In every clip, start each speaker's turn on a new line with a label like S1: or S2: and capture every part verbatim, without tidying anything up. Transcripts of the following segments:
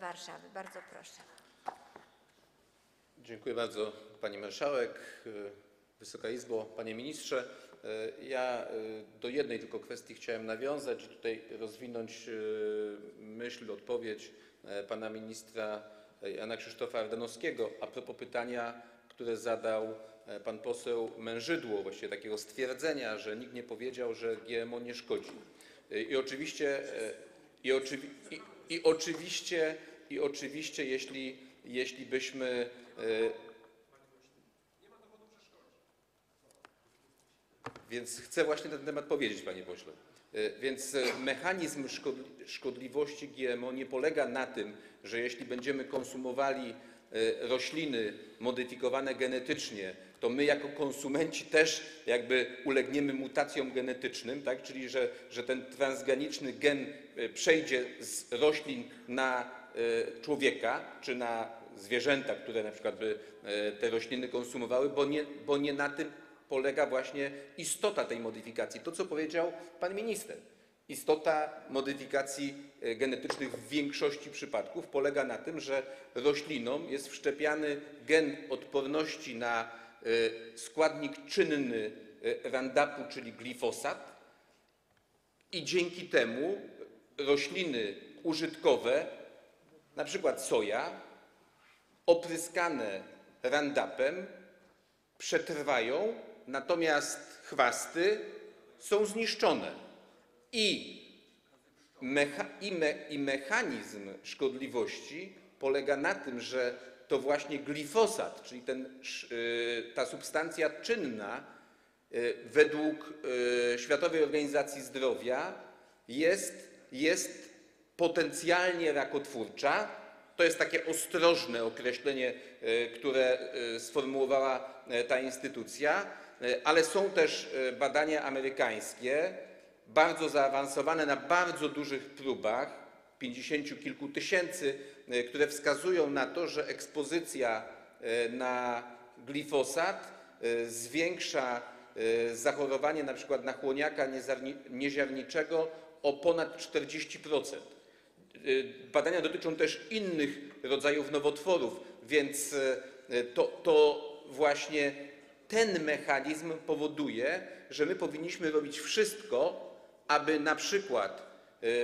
S1: Warszawy. Bardzo proszę.
S2: Dziękuję bardzo, pani marszałek, Wysoka Izbo, panie ministrze. Ja do jednej tylko kwestii chciałem nawiązać i tutaj rozwinąć myśl, odpowiedź pana ministra Jana Krzysztofa Ardanowskiego a propos pytania, które zadał pan poseł Mężydło, właściwie takiego stwierdzenia, że nikt nie powiedział, że G M O nie szkodzi. I oczywiście, i oczywi, i, i oczywiście, i oczywiście jeśli, jeśli byśmy Więc chcę właśnie na ten temat powiedzieć, panie pośle. Więc mechanizm szkodliwości G M O nie polega na tym, że jeśli będziemy konsumowali rośliny modyfikowane genetycznie, to my jako konsumenci też jakby ulegniemy mutacjom genetycznym, tak? Czyli że, że ten transgraniczny gen przejdzie z roślin na człowieka czy na zwierzęta, które na przykład by te rośliny konsumowały, bo nie, bo nie na tym polega właśnie istota tej modyfikacji. To, co powiedział pan minister. Istota modyfikacji genetycznych w większości przypadków polega na tym, że roślinom jest wszczepiany gen odporności na składnik czynny Roundupu, czyli glifosat, i dzięki temu rośliny użytkowe, na przykład soja, opryskane Roundupem, przetrwają, natomiast chwasty są zniszczone. I, mecha, i, me, I mechanizm szkodliwości polega na tym, że to właśnie glifosat, czyli ten, ta substancja czynna według Światowej Organizacji Zdrowia jest, jest potencjalnie rakotwórcza. To jest takie ostrożne określenie, które sformułowała ta instytucja, ale są też badania amerykańskie, bardzo zaawansowane na bardzo dużych próbach, pięćdziesięciu kilku tysięcy, które wskazują na to, że ekspozycja na glifosat zwiększa zachorowanie na przykład na chłoniaka nieziarniczego o ponad czterdzieści procent. Badania dotyczą też innych rodzajów nowotworów, więc to, to właśnie ten mechanizm powoduje, że my powinniśmy robić wszystko, aby na przykład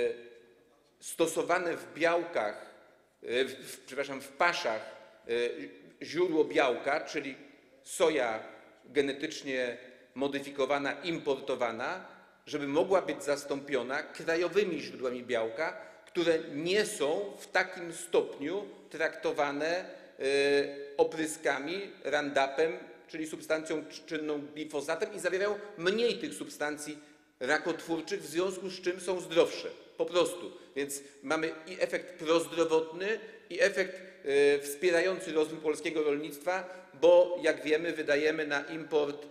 S2: stosowane w białkach, w, przepraszam, w paszach źródło białka, czyli soja genetycznie modyfikowana, importowana, żeby mogła być zastąpiona krajowymi źródłami białka, które nie są w takim stopniu traktowane opryskami Roundupem, czyli substancją czynną glifosatem, i zawierają mniej tych substancji rakotwórczych, w związku z czym są zdrowsze. Po prostu. Więc mamy i efekt prozdrowotny, i efekt wspierający rozwój polskiego rolnictwa, bo jak wiemy, wydajemy na import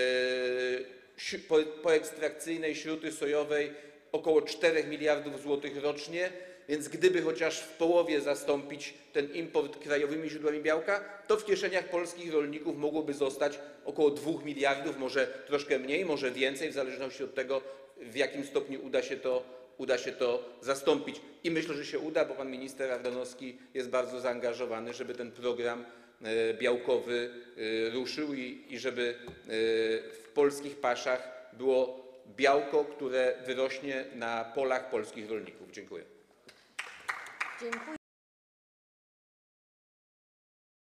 S2: poekstrakcyjnej śruty sojowej około czterech miliardów złotych rocznie, więc gdyby chociaż w połowie zastąpić ten import krajowymi źródłami białka, to w kieszeniach polskich rolników mogłoby zostać około dwóch miliardów, może troszkę mniej, może więcej, w zależności od tego, w jakim stopniu uda się to, uda się to zastąpić. I myślę, że się uda, bo pan minister Ardanowski jest bardzo zaangażowany, żeby ten program białkowy ruszył i, i żeby w polskich paszach było białko, które wyrośnie na polach polskich rolników. Dziękuję.
S1: Dziękuję.